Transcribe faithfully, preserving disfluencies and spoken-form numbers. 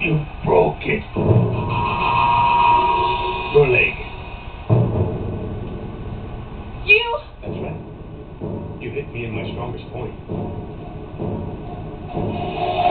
You broke it. Your leg. You? That's right. You hit me in my strongest point.